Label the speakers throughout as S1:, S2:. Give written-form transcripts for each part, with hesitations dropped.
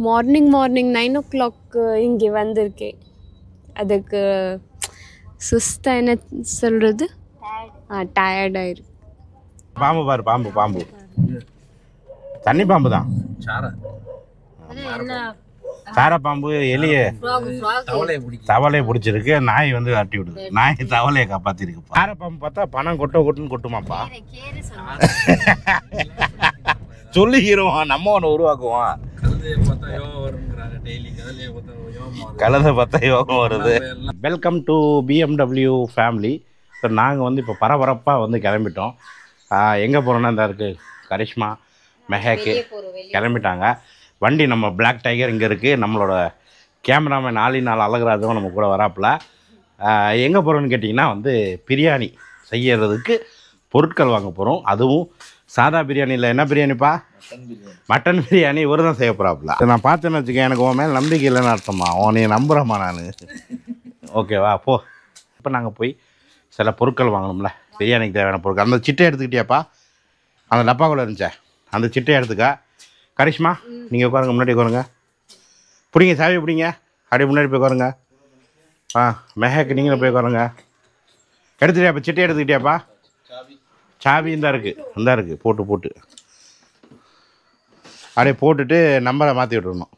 S1: Morning 9 o'clock இங்கே வந்திருக்கேன். அதுக்கு சுஸ்தா என்ன சொல்கிறது, டயர்டாயிருக்கு.
S2: பாம்பு பாரு, பாம்பு பாம்பு தண்ணி பாம்பு தான். சார பாம்பு எலிய தவளையை பிடிச்சிருக்கு. நாய் வந்து அட்டி விடுது. நாய் தவளையை காப்பாத்திருக்கு. சார பாம்பு பார்த்தா பணம் கொட்டுன்னு கொட்டுமாப்பா. சொல்லிக்கிறோம், நம்ம ஒன்று உருவாக்குவோம். கலதை பார்த்தா யோகம் வருது. Welcome to BMW family. So நாங்கள் வந்து இப்போ பரபரப்பாக வந்து கிளம்பிட்டோம். எங்கே போகிறோன்னா இந்த இருக்குது கரிஷ்மா மெஹேக்கு கிளம்பிட்டாங்க. வண்டி நம்ம பிளாக் டைகர் இங்கே இருக்குது. நம்மளோட கேமராமேன் 4 அழகராஜும் நம்ம கூட வராப்பில். எங்கே போகிறோன்னு கேட்டிங்கன்னா வந்து பிரியாணி செய்யறதுக்கு பொருட்கள் வாங்க போகிறோம். அதுவும் சாதா பிரியாணியில் என்ன பிரியாணிப்பா? மட்டன் பிரியாணி இவர் தான் செய்ய போகிறாப்புல. நான் பார்த்தேன்னு வச்சுக்கேன், எனக்கு உன் மேலே நம்பிக்கை இல்லைன்னு அர்த்தமா? நீ நம்புகிறம்மா நான். ஓகேவா போ. இப்போ நாங்கள் போய் சில பொருட்கள் வாங்கணும்ல, பிரியாணிக்கு தேவையான பொருட்கள். அந்த சிட்டை எடுத்துக்கிட்டியாப்பா? அந்த டப்பாக்குள்ளே இருந்துச்சே, அந்த சிட்டை எடுத்துக்கா. கரிஷ்மா நீங்கள் உட்காருங்க, முன்னாடி உட்காருங்க. பிடிங்க சாவி பிடிங்க, அப்படியே முன்னாடி போய் உட்காருங்க. மெஹேக்கு நீங்களும் போய் உட்காருங்க. எடுத்துட்டியா? இப்போ சிட்டை எடுத்துக்கிட்டியாப்பா? சாவி இந்த இருக்குது போட்டு அப்படியே போட்டுட்டு நம்பரை மாற்றி விட்டுருணும்.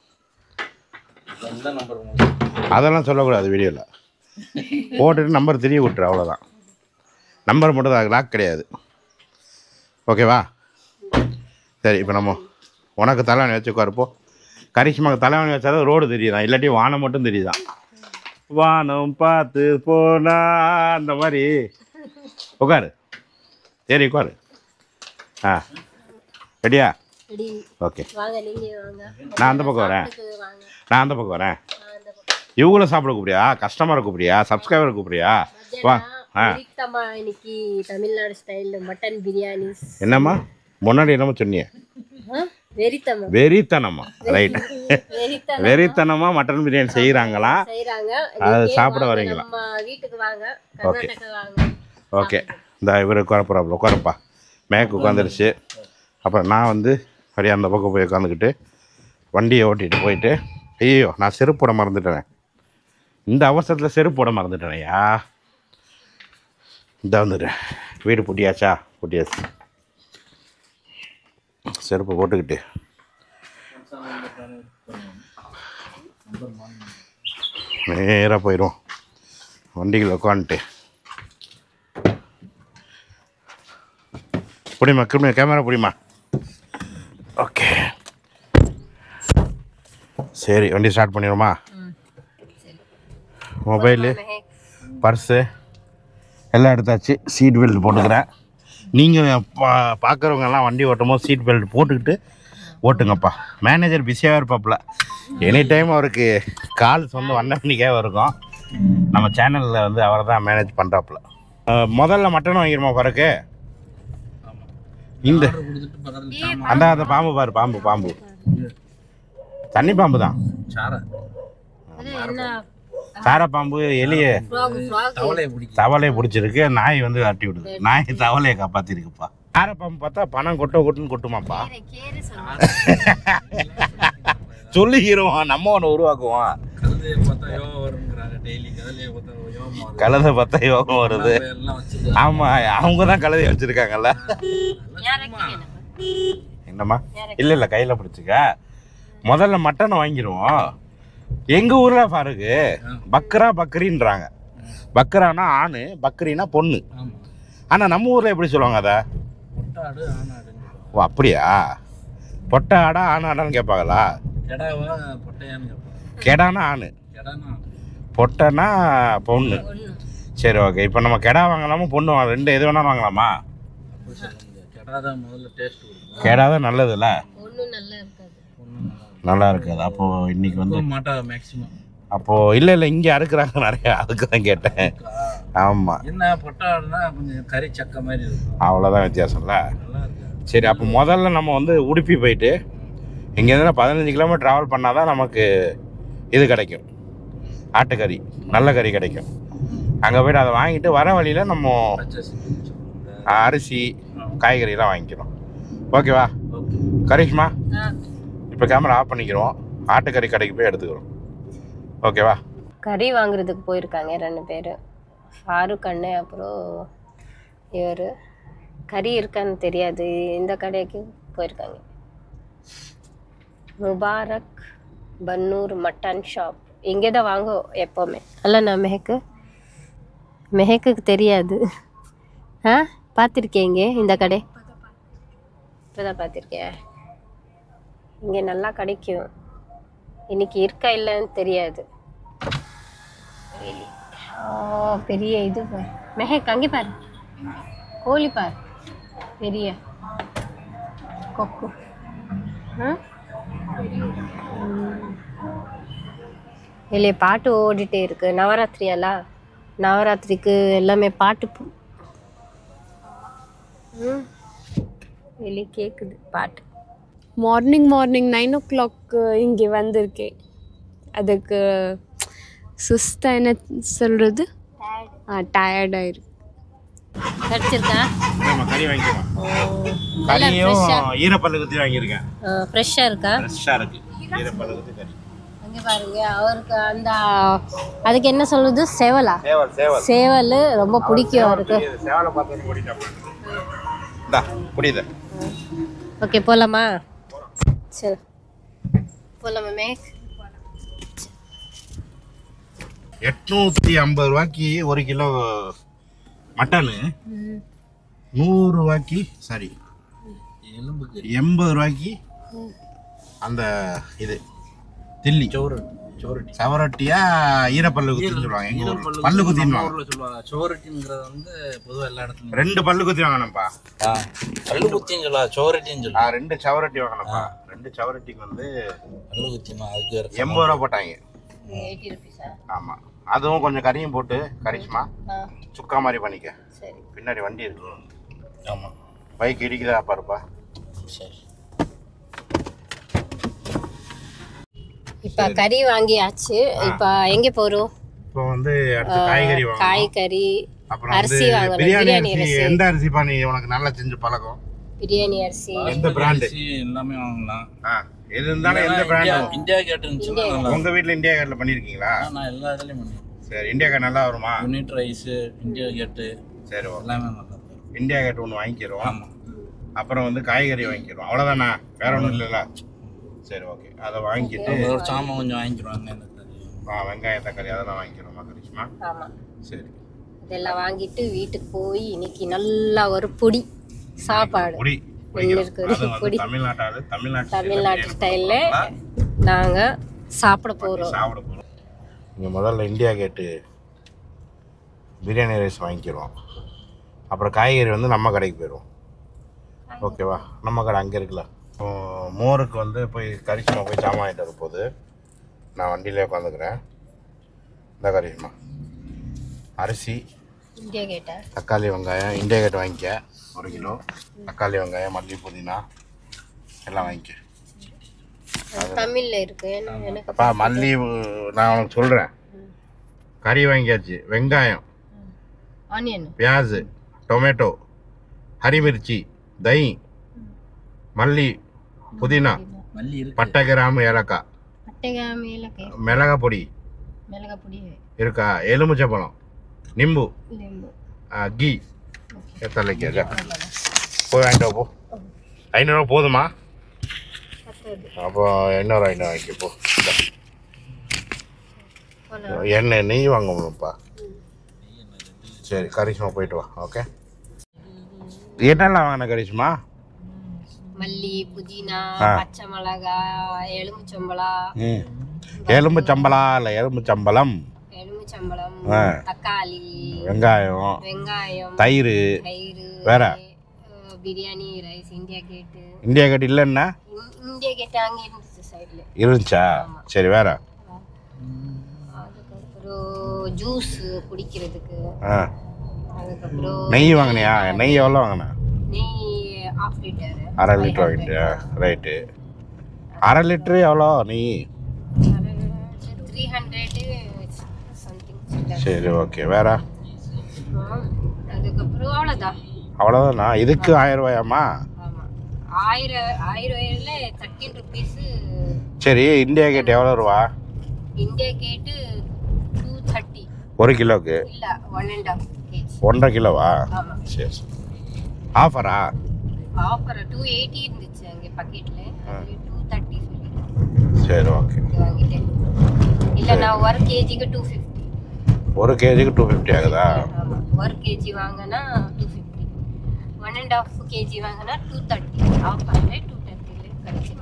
S2: அதெல்லாம் சொல்லக்கூடாது வீடியோவில். போட்டுட்டு நம்பர் திரிய விட்டுரு, அவ்வளோதான். நம்பர் மட்டும் தான், லாக் கிடையாது. ஓகேவா? சரி, இப்போ நம்ம உனக்கு தலைவணி வச்சு உட்காருப்போ. கரிஷ்மாவுக்கு தலைவணி வச்சாதான் ரோடு தெரியுதான், இல்லாட்டி வானம் மட்டும் தெரியுதான். வானம் பார்த்து போனா அந்த மாதிரி உட்காரு. சரி உட்காரு. ரெடியா? ஓகே, நான் அந்த பக்கம் வரேன். இவங்களும் சாப்பிட கூப்பிடியா? கஸ்டமரை கூப்பிடியா? சப்ஸ்கிரைபரை கூப்பிடியா? வா.
S3: இன்னைக்கு தமிழ்நாடு ஸ்டைல் மட்டன் பிரியாணி.
S2: என்னம்மா முன்னாடி என்னமோ சொன்னியே? வெறித்தனமா? ரைட், வெறித்தனமா மட்டன் பிரியாணி செய்கிறாங்களா? அது சாப்பிட வரீங்களா? Okay okay. இந்த இவர் உட்காரப்பா. மேக்கு உட்காந்துருச்சு. அப்புறம் நான் வந்து அப்படியே அந்த பக்கம் போய் உட்காந்துக்கிட்டு வண்டியை ஓட்டிகிட்டு போயிட்டு, ஐயோ நான் செருப்பு போட மறந்துட்டேன். இந்த அவசரத்தில் செருப்பு போட மறந்துட்டேனையா. இந்த வந்துடுறேன். வீடு பூட்டியாச்சு. செருப்பு போட்டுக்கிட்டு நேராக போயிடுவோம். வண்டிகள் உட்காந்துட்டு புடிமா, கேமரா புடிமா. ஓகே சரி, வண்டி ஸ்டார்ட் பண்ணிடுமா? மொபைலு, பர்ஸு எல்லாம் எடுத்தாச்சு. சீட் பெல்ட் போட்டுக்கிறேன். நீங்கள் பார்க்குறவங்கெல்லாம் வண்டி ஓட்டும் போது சீட் பெல்ட் போட்டுக்கிட்டு ஓட்டுங்கப்பா. மேனேஜர் பிஸியாக இருப்பாப்புல. எனி டைம் அவருக்கு கால்ஸ் வந்து வண்ணமணிக்காக இருக்கும். நம்ம சேனலில் வந்து அவரை தான் மேனேஜ் பண்ணுறாப்புல. முதல்ல மட்டன் வாங்கிடுமா பறக்கு? இந்த அந்த பாம்பு பாரு, பாம்பு தண்ணி பாம்பு தான். சார பாம்பு எலிய தவளையை பிடிச்சிருக்கு. நாய் வந்து அட்டி விடுது. நாய் தவளையை காப்பாத்திருக்குப்பா. சார பாம்பு பார்த்தா பணம் கொட்டுன்னு கொட்டுமாப்பா. சொல்லிக்கிறோம், நம்ம ஒன்று உருவாக்குவோம். கலதை பார்த்தா யோகம் வருது. ஆமா, அவங்க தான் கலதையை வச்சிருக்காங்கல்ல. என்னம்மா? இல்லை கையில் பிடிச்சிக்க. முதல்ல மட்டனை வாங்கிடுவோம். எங்கள் ஊரில் பாருங்க, பக்ரின்றாங்க. பக்ரானா ஆணு, பக்ரினா பொண்ணு. ஆனால் நம்ம ஊரில் எப்படி சொல்லுவாங்க அதை? ஓ அப்படியா? பொட்டை ஆடா ஆணாடான்னு கேட்பாங்களா? கெடானா ஆணு, பொட்டைனா பொண்ணு. சரி ஓகே. இப்போ நம்ம கெடா வாங்கலாமா பொண்ணு வாங்க? ரெண்டு எது வேணாலும் வாங்கலாமா? கெடா தான் நல்லதுல்ல? நல்லா இருக்காது. அப்போது இன்றைக்கி வந்து அப்போது இல்லை இங்கே அறுக்கிறாங்க நிறையா, அதுக்கு தான் கேட்டேன். ஆமாம்,
S4: என்ன பொட்டாடுனா கொஞ்சம் கறி சக்க மாதிரி இருக்கும்,
S2: அவ்வளோதான் வித்தியாசம்ல. சரி, அப்போ முதல்ல நம்ம வந்து உடுப்பி போயிட்டு இங்கேருந்து 15 கிலோமீட்டர் ட்ராவல் பண்ணால் தான் நமக்கு இது கிடைக்கும், ஆட்டுக்கறி, நல்ல கறி கிடைக்கும். அங்கே போய்ட்டு அதை வாங்கிட்டு வர வழியில் நம்ம அரிசி காய்கறிலாம் வாங்கிக்கிறோம். ஓகேவா கரிஷ்மா? இப்போ கேமரா ஆஃப் பண்ணிக்கிறோம். ஆட்டுக்கறி கடைக்கு போய் எடுத்துக்கிறோம். ஓகேவா?
S3: கறி வாங்குறதுக்கு போயிருக்காங்க 2 பேர். ஃபாரூக் அண்ணன் அப்புறம் இவர். கறி இருக்கான்னு தெரியாது, இந்த கடைக்கு போயிருக்காங்க. Mubarak Pannur mutton shop. இங்கே தான் வாங்குவோம் எப்போவுமே. அல்லண்ணா மெஹக்குக்கு தெரியாது. பார்த்துருக்கேன் இங்கே இந்த கடை. இப்போதான் பார்த்துருக்கேன். இங்கே நல்லா கிடைக்கும். இன்னைக்கு இருக்கா இல்லைன்னு தெரியாது. பெரிய இது பாரு மெஹக், அங்கே பாரு கோழி பாரு, பெரிய கொக்கு. இல்லையே பாட்டு ஓடிட்டே இருக்கு. நவராத்திரியெல்லாம், நவராத்திரிக்கு எல்லாமே பாட்டு வெளியே கேட்குது பாட்டு.
S1: மார்னிங் 9 o'clock இங்கே வந்திருக்கேன். அதுக்கு சுஸ்தாக என்ன சொல்கிறது, டயர்டாக இருக்கு.
S3: கிடச்சிருக்கா?
S2: கறி வாங்கிக்குவோம். கறியும் ஈரப்பல்லு குத்தி வாங்கியிருக்கேன்.
S3: ஃப்ரெஷ்ஷாக இருக்கா?
S2: ஃப்ரெஷ்ஷாக இருக்கு ஈரப்பல்லு குத்தி கறி.
S3: அங்கே பாருங்க, அவருக்கு அந்த அதுக்கு என்ன சொல்றது, சேவலா? சேவல் ரொம்ப பிடிக்கும் அவருக்கு.
S2: சேவலை பார்த்து பிடிக்கும். புரியுது.
S3: ஓகே போகலாமா? சரி போகலாமா மேக்?
S2: 850 ரூபாய்க்கு 1 கிலோ மட்டனு, 100 ரூபாய்க்கு சாரி 80 ரூபாய்க்கு அந்த இது தில்லி சவரட்டியா ஈரப்பல்லு குத்தின்னு சொல்லுவாங்க. எங்க ஊர்ல பல்லு குத்தின்னு
S4: சொல்லுவாங்க. சோரட்டிங்கிறது வந்து பொதுவாக எல்லா இடத்துலையும்
S2: 2 பல்லு குத்தி வாங்கணும்ப்பா.
S4: பல்லு குத்தின்னு சொல்லலாம், சோரட்டின்னு சொல்லலாம்.
S2: 2 சவரட்டி வாங்கணும்ப்பா. 2 சவரட்டிக்கு வந்து
S4: பல்லு குத்திமா அதுக்கு
S2: 80 ரூபா போட்டாங்க.
S3: 80 rupees-ஆ?
S2: ஆமா, அதுவும் கொஞ்சம் கறியும் போட்டு கரிஷ்மா சுக்கா மாதிரி பண்ணிக்க.
S3: சரி.
S2: பின்னாடி வண்டி இருக்கு.
S4: ஆமாம்,
S2: பைக் இடிக்குதா பாருப்பா.
S4: சரி.
S3: இப்போ கறி வாங்கியாச்சு. இப்போ எங்கே போகிறோம்?
S2: இப்போ வந்து அடுத்து காய்கறி வாங்கணும்.
S3: காய்கறி,
S2: அப்புறம்
S3: அரிசி வாங்கணும்.
S2: பிரியாணி அரிசி. எந்த அரிசி பண்ணி உனக்கு நல்லா செஞ்சு பழக்கம்?
S3: பிரியாணி அரிசி.
S2: எந்த பிராண்ட்
S4: எல்லாமே வாங்கலாம்.
S2: எது இருந்தாலும் எந்த பிராண்ட்?
S4: இந்தியா கேட் இருந்துச்சுன்னா நல்லா.
S2: உங்க வீட்ல இந்தியா கேட்ல பண்ணிருக்கீங்களா?
S4: நான் எல்லா இதுலயும் பண்ணுவேன்.
S2: சரி, இந்தியா கேட் நல்லா வருமா?
S4: யூனிட் ரைஸ், இந்தியா கேட்டு,
S2: சரி
S4: எல்லாமே நல்லா இருக்கும்.
S2: இந்தியா கேட் ஒன்று வாங்கிக்கிறோம்.
S4: ஆமாம்.
S2: அப்புறம் வந்து காய்கறி வாங்கிக்கிறோம். அவ்வளோதானா? வேற ஒன்றும் இல்லைல்ல? சரி, ஓகே. அதை வாங்கிட்டு
S4: ஒரு சாமான் கொஞ்சம் வாங்கிக்கிறோம்.
S2: வெங்காயம் தக்காளி அதெல்லாம் வாங்கிக்கிறோமா கரிஷ்மா?
S3: ஆமாம்,
S2: சரி.
S3: இதெல்லாம் வாங்கிட்டு வீட்டுக்கு போய் இன்னைக்கு நல்லா ஒரு பொடி சாப்பாடு
S2: பொடி
S3: பொடி தமிழ்நாட்டு ஸ்டைலில் நாங்கள் சாப்பிட போகிறோம்.
S2: இங்கே முதல்ல இந்தியா கேட்டு பிரியாணி ரைஸ் வாங்கிக்கிறோம். அப்புறம் காய்கறி வந்து நம்ம கடைக்கு போயிடுவோம். ஓகேவா? நம்ம கடை அங்கே இருக்குல்ல. மோருக்கு வந்து போய் கரிஷ்மா போய் சாமான் வாங்கிட்டு வர போது நான் வண்டியிலே உட்காந்துக்கிறேன். இந்த கரிஷ்மா அரிசி,
S3: இந்தியா கேட்டா
S2: தக்காளி வெங்காயம், இந்தியா கேட் வாங்கிக்க 1 கிலோ. தக்காளி வெங்காயம், மல்லி, புதினா எல்லாம் வாங்கிக்க.
S3: தமிழில் இருக்கு
S2: அப்பா. மல்லி நான் உனக்கு சொல்கிறேன். கறி வாங்கியாச்சு. வெங்காயம்,
S3: ஆனியன்,
S2: பியாஸ், டொமேட்டோ, ஹரிமிர்ச்சி, தਹੀਂ, மல்லி, புதினா, பட்டை, கிராம்பு, ஏலக்காய், மிளகா பொடி இருக்கா, எலுமிச்சப்பழம், நிம்பு, கீ தலைக்கு போய் வாங்கிட்டு போ. 500 ரூபா போதுமா? அப்போ 800 வாங்கிக்க போ. எண்ணெய் நெய் வாங்கணும்ப்பா. சரி, கரிஷ்மா போயிட்டு வா. ஓகே. என்னெல்லாம் வாங்கின கரிஷ்மா?
S3: மல்லி, புதினா, பச்சை மிளகா, எலுமிச்சம்பழம்,
S2: எலும்புச்சம்பளா இல்லை எலும்புச்சம்பளம்,
S3: தக்காளி,
S2: வெங்காயம், தயிர், வேற
S3: biryani rice, India Gate.
S2: India Gate இல்லைன்னா
S3: இந்தியா கேட்டு அங்கே இருந்துச்சு, சைடில்
S2: இருந்துச்சா? சரி, வேற
S3: அதுக்கப்புறம் ஜூஸ் குடிக்கிறதுக்கு. அதுக்கப்புறம்
S2: நெய் வாங்கினியா? நெய் எவ்வளோ வாங்கின?
S3: நெய் 1/2 லிட்டர்.
S2: 1/2 லிட்டர் வாங்கிட்டியா? ரைட்டு. 1/2 லிட்டரு எவ்வளோ நெய்?
S3: 300 சம்திங்.
S2: சரி, ஓகே. வேற?
S3: அதுக்கப்புறம் அவ்வளோதான்.
S2: அவ்வளோதானா? இதுக்கு 1000 ரூபாயாம்மா?
S3: ஆமாம், 1000 13 rupees.
S2: சரி, இந்தியா கேட் எவ்வளோ ரூபா?
S3: இந்தியா கேட்டு 230.
S2: 1 கிலோக்கு
S3: இல்ல 1.5 kg.
S2: 1.5 கிலோவா?
S3: ஆமா.
S2: சரி சரி. ஆஃபரா?
S3: ஆஃபர் 280 இருந்துச்சு அங்க பாக்கெட்ல. அது 230 சொல்லிட்டேன்.
S2: சரி, ஓகே.
S3: வாங்கிட்டேன். இல்ல நான் 1 kg-க்கு 250.
S2: 1 kg-க்கு 250 ஆகுதா?
S3: ஆமா. 1 kg வாங்கினா 250. 1.5 kg வாங்கினா 230. ஆஃபர்ல 230ல கிடைச்சிருக்கு.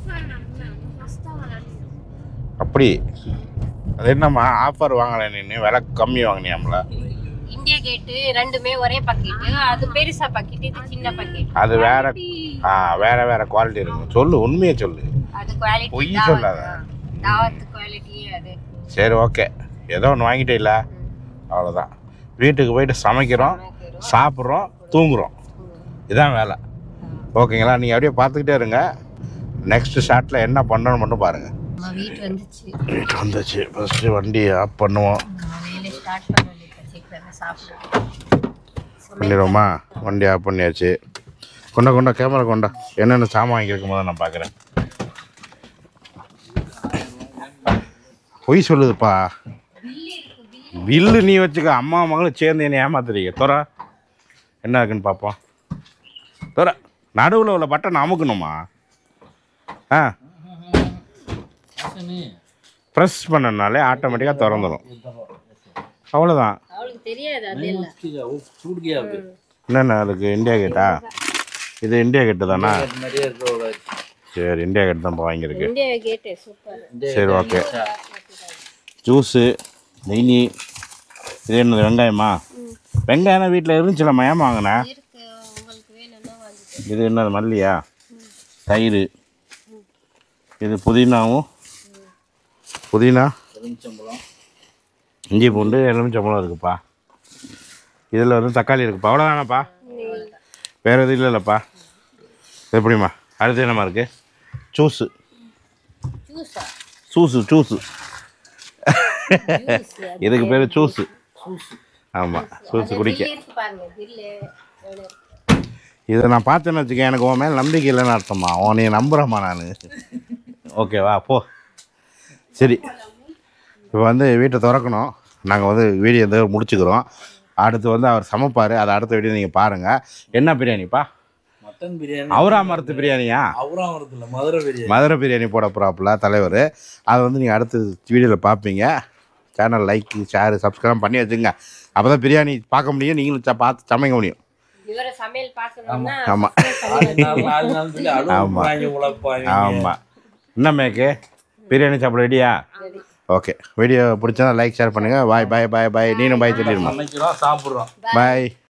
S2: அப்படி அது என்னம்மா ஆஃபர் வாங்கலை, நீ விலை கம்மி வாங்கினியாம்ல?
S3: இந்தியா கேட்டு ரெண்டுமே ஒரே பாக்கெட். அது பெருசா பாக்கெட், இது சின்ன பாக்கெட்.
S2: அது வேற வேற வேற குவாலிட்டி இருக்கும். சொல்லு, உண்மையை சொல்லு,
S3: அது குவாலிட்டி
S2: பொய் சொல்லாத.
S3: தாவத் குவாலிட்டியே அது.
S2: சரி, ஓகே. ஏதோ ஒன்று வாங்கிட்டே இல்லை, அவ்வளோதான். வீட்டுக்கு போயிட்டு சமைக்கிறோம், சாப்பிட்றோம், தூங்குறோம். இதான் வேலை. ஓகேங்களா? நீங்கள் அப்படியே பார்த்துக்கிட்டே இருங்க. நெக்ஸ்ட் ஷாட்டில் என்ன பண்ணணும்னு மட்டும் பாருங்கள்.
S3: வீட்டு வந்துச்சு.
S2: வீட்டு வந்துச்சு. ஃபஸ்ட்டு வண்டி ஆஃப் பண்ணுவோம்.
S3: வேலையை ஸ்டார்ட் பண்ண வேண்டியது. சீக்கிரம் சாப்பிடுவோம்.
S2: பண்ணிடுவோமா? வண்டி ஆஃப் பண்ணியாச்சு. கொண்டா கேமரா கொண்டா. என்னென்ன சாமான் வாங்கியிருக்கும் போது நான் பார்க்குறேன். பொய் சொல்லுதுப்பா. பில்லு நீ வச்சுக்க. அம்மா மகளும் சேர்ந்து என்னை ஏமாத்துறீங்க. தோற என்ன இருக்குன்னு பார்ப்போம். தோற நடுவில் உள்ள பட்டன் அமுக்கணுமா? ப்ரெஸ் பண்ணனாலே ஆட்டோமேட்டிக்காக திறந்துடும். அவ்வளோதான்.
S3: அவளுக்கு தெரியாது அது எல்லாம்.
S2: என்னென்ன அதுக்கு? இந்தியா கேட்டா? இது இந்தியா கேட்டு தானா? சரி, இந்தியா கேட்டு தான் வாங்கியிருக்கு.
S3: India Gate super.
S2: சரி, ஓகே. ஜூஸு, நெய். இது என்னது? வெங்காயமா? வெங்காயம் வீட்டில் இருந்துச்சுலம்மா, ஏன் வாங்கினேன்?
S3: உங்களுக்கு வேணும்னா வாங்கிட்டு.
S2: இது என்னது? மல்லியா? தயிர். இது புதினாவும் புதினா, இஞ்சி பூண்டு, எலுமிச்சம்பழம் இருக்குப்பா. இதில் வந்து தக்காளி இருக்குப்பா. அவ்வளோதானப்பா? வேறு எதுவும் இல்லைல்லப்பா? எப்படிம்மா? அடுத்து என்னம்மா இருக்குது? ஜூஸு. ஜூஸு இதுக்கு பேர் ஜூஸு. ஆமாம், ஜூஸு குடிக்க. இதை நான் பார்த்தேன்னு வச்சுக்கேன், எனக்கு உன் மேலே நம்பிக்கை இல்லைன்னு அர்த்தமா? நீ நம்புகிறம்மா நான். ஓகேவா? போ. சரி, இப்போ வந்து வீட்டை திறக்கணும். நாங்கள் வந்து வீடியோ வந்து முடிச்சுக்கிறோம். அடுத்து வந்து அவர் சமைப்பார். அதை அடுத்த வீடியோ நீங்கள் பாருங்கள். என்ன பிரியாணிப்பா?
S4: மட்டன் பிரியாணி.
S2: அவரா மரத்து பிரியாணியா?
S4: அவரா மரத்தில் மதுரை பிரியாணி.
S2: மதுரை பிரியாணி போட போகிறாப்புல தலைவர். அதை வந்து நீங்கள் அடுத்த வீடியோவில் பார்ப்பீங்க. சேனல் லைக், ஷேர், சப்ஸ்கிரைப் பண்ணி வச்சுங்க. அப்போ தான் பிரியாணி பார்க்க முடியும், நீங்களும் பார்த்து சமைக்க முடியும். ஆமாம் ஆமாம். என்ன மேக்கு? பிரியாணி சாப்பிட ரெடியா? ஓகே. வீடியோ பிடிச்சா லைக் ஷேர் பண்ணுங்கள். பாய் பாய் பாய் பாய். நீனும் பாய் சொல்லிடுமா?
S4: சாப்பிட்றோம்.
S2: பாய்.